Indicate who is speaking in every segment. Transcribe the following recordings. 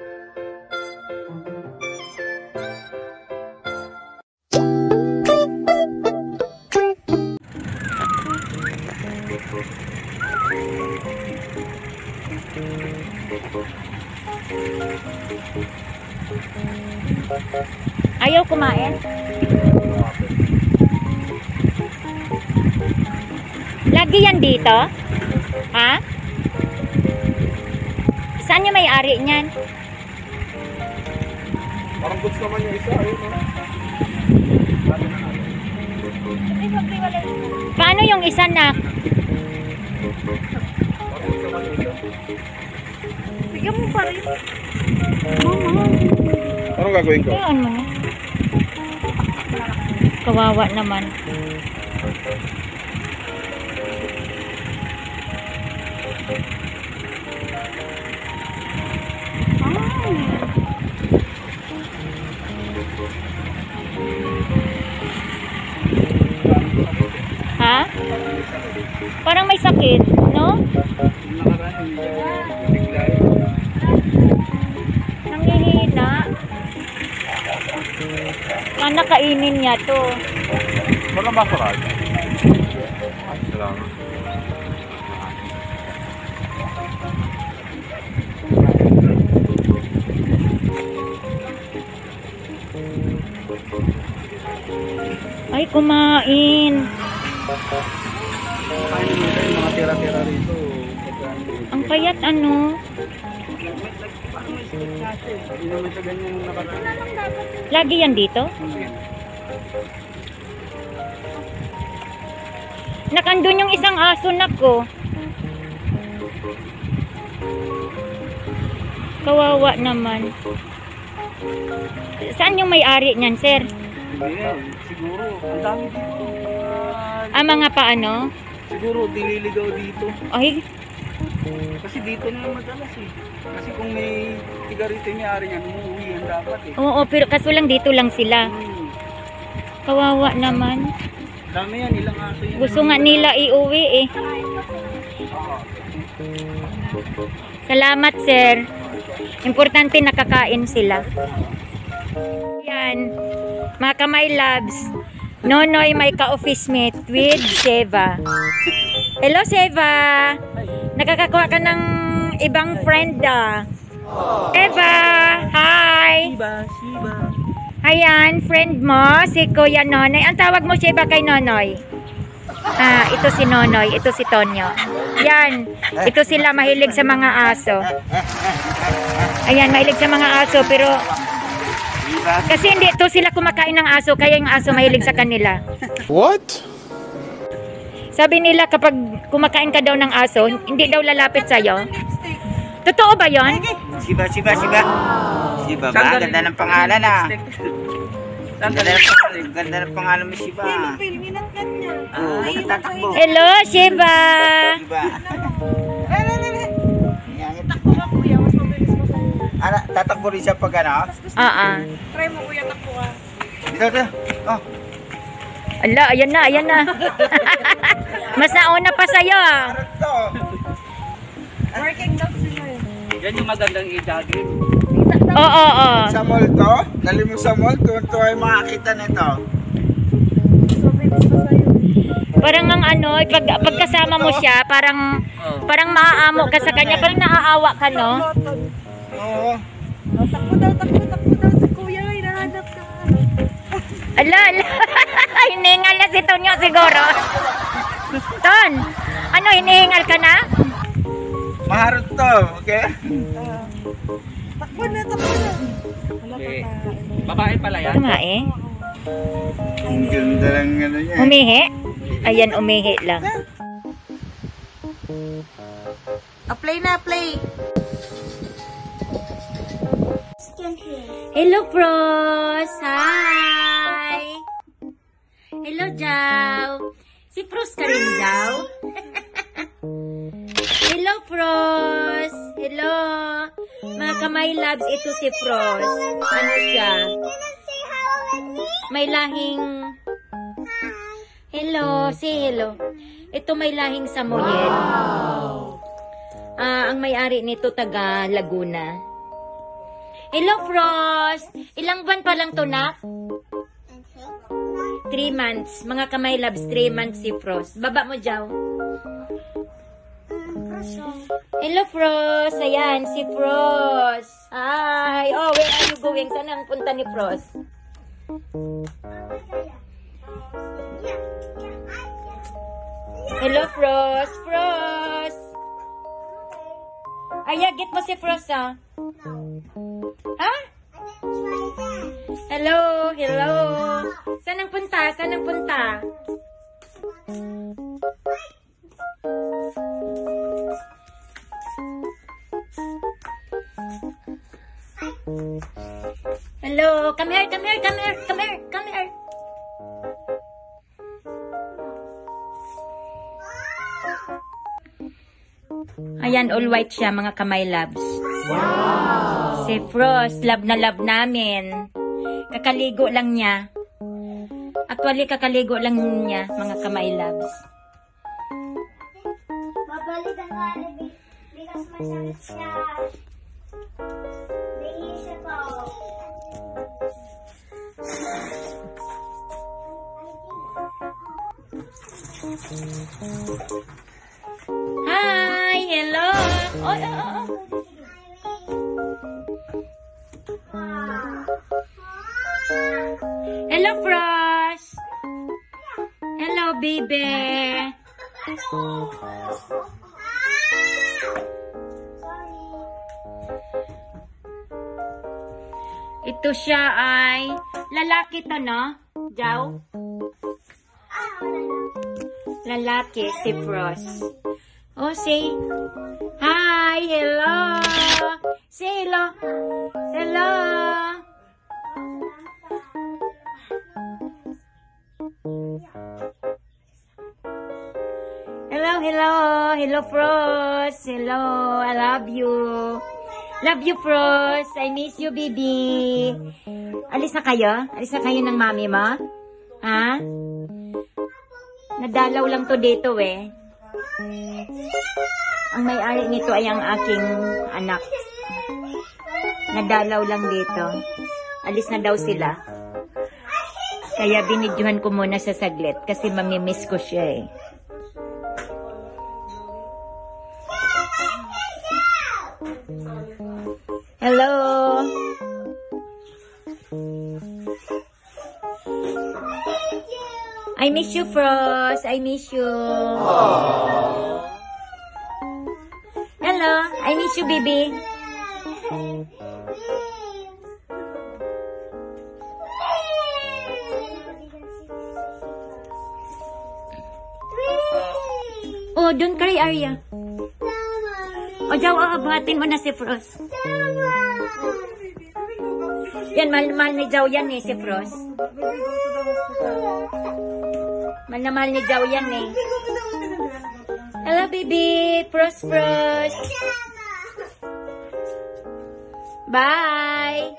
Speaker 1: Ayaw kumain? Lagi yan dito? Ha? Saan yung may-ari niyan?
Speaker 2: Parang goods naman yung isa. Ayun,
Speaker 1: Paano yung isa na? Bigyan mo pa rin.
Speaker 2: Anong gagawin ko?
Speaker 1: Ayan mo na. Kawawa naman. Ha? Parang may sakit, no? Nangihina. Sana kainin niya to.
Speaker 2: Walang basurad. Salamat.
Speaker 1: Ay, kumain.
Speaker 2: Mga tira-tira rito.
Speaker 1: Ang payat ano? Lagi yan dito? Nakandun yung isang aso na ko. Kawawa naman. Saan yung may-ari niyan, sir?
Speaker 2: Siguro, ang dami dito.
Speaker 1: Mga paano?
Speaker 2: Siguro, dililigaw dito.
Speaker 1: Ay,
Speaker 2: Kasi dito na yung madalas eh. Kasi kung may tiga rito yung may-ari yan, umuwi yan dapat eh.
Speaker 1: oo, pero kaso lang dito lang sila. Kawawa naman.
Speaker 2: Dami yan, ilang aso yan.
Speaker 1: Gusto nga nila iuwi eh. Salamat, sir. Importante nakakain sila. Yan. Mga kamay loves. Nonoy may ka-office mate with Sheva. Hello, Sheva. Nakakakuha ka ng ibang friend ah. Sheva, hi.
Speaker 2: Shiba.
Speaker 1: Ayan, friend mo, si Kuya Nonoy. Ang tawag mo, Sheva, kay Nonoy? Ito si Nonoy, ito si Tonyo. Yan, ito sila mahilig sa mga aso. Ayan, mahilig sa mga aso, pero kasi hindi to sila kumakain ng aso, kaya yung aso mahilig sa kanila.
Speaker 2: What?
Speaker 1: Sabi nila kapag kumakain ka daw ng aso, hindi daw lalapit sa'yo. Totoo ba yon?
Speaker 3: Shiba. Shiba ba? Ganda ng pangalan ah. Ganda ng pangalan mo, Shiba. Oo, tatakbo.
Speaker 1: Hello, Shiba.
Speaker 3: Shiba. Tatakbo rin siya pag ano?
Speaker 1: Try
Speaker 4: mo, kuya, takbo ka.
Speaker 3: Dito. Oh.
Speaker 1: Ala, ayan na. Mas nauna pa sa'yo ah.
Speaker 4: Working dogs sila yun.
Speaker 2: Yan yung magandang i-jogging.
Speaker 1: Oo.
Speaker 3: Sa mall to? Dali mo sa mall, to ay makakita nito.
Speaker 4: So, bilis pa sa'yo.
Speaker 1: Parang ang ano, pagkasama mo siya, parang maaamo ka sa kanya, parang naaawa ka, no?
Speaker 3: Oo.
Speaker 4: Takbo daw. Kuya, hinahanap ka.
Speaker 1: Ala. Hiningal na si Tonyo siguro. Ton, ano, hinihingal ka na?
Speaker 3: Maharot to, okay?
Speaker 4: Takbo na.
Speaker 2: Okay. Babae pala yan?
Speaker 1: Kumain?
Speaker 3: Ang ganda lang ano niya.
Speaker 1: Umihi? Ayan, umihi lang.
Speaker 4: Play.
Speaker 1: Hello, Pros! Hi! Hello, Jow! Si Pros ka rin, Jow? Hello, Pros! Hello! Mga kamay loves, ito si Pros. Ano siya? May lahing... Hello, say hello. Ito may lahing Samoyed. Ang may-ari nito taga Laguna. Hello, Frost. Ilang buwan pa lang to, nak? 3 months. Mga kamay labs, 3 months si Frost. Baba mo, Jaw. Hello, Frost. Ayan, si Frost. Hi. Oh, where are you going? Saan ang punta ni Frost? Hello, Frost. Frost. Ayagit mo si Frost, ha? Ha? Hello, hello. Saan ang punta? Saan ang punta? Hello, come here, come here, come here, come here, come here. Ayan, all white siya, mga kamay labs. Wow! Si Frost, love na love namin. Kakaligo lang niya. Actually, kakaligo lang niya, mga kamay labs.
Speaker 5: Babalikan ko because masakit siya. Bihis siya po.
Speaker 1: Hi! Hello! Oh, oh, oh. Hello, Frost! Hello, baby! Ito siya ay lalaki to, no? Jaw? Lalaki, si Frost. Oh, say hi, hello. Say hello. Hello. Hello, hello. Hello, Frost. Hello, I love you. Love you, Frost. I miss you, baby. Alis na kayo? Alis na kayo ng mami mo? Ha? Nadalaw lang to dito, eh. Ang may-ari nito ay ang aking anak. Nadalaw lang dito. Alis na daw sila. Kaya binidyohan ko muna sa saglit kasi mamimiss ko siya, eh. Hello. I miss you, Frost. I miss you. Hello. I miss you, baby. Oh, don't cry, Arya. O, Jaw, buhatin mo na si Frost. Yan, mahal ni Jaw yan, eh, si Frost. Mahal na mahal ni Jaw yan, eh. Hello, baby. Frost, Frost. Bye.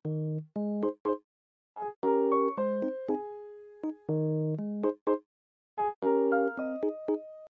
Speaker 5: Ano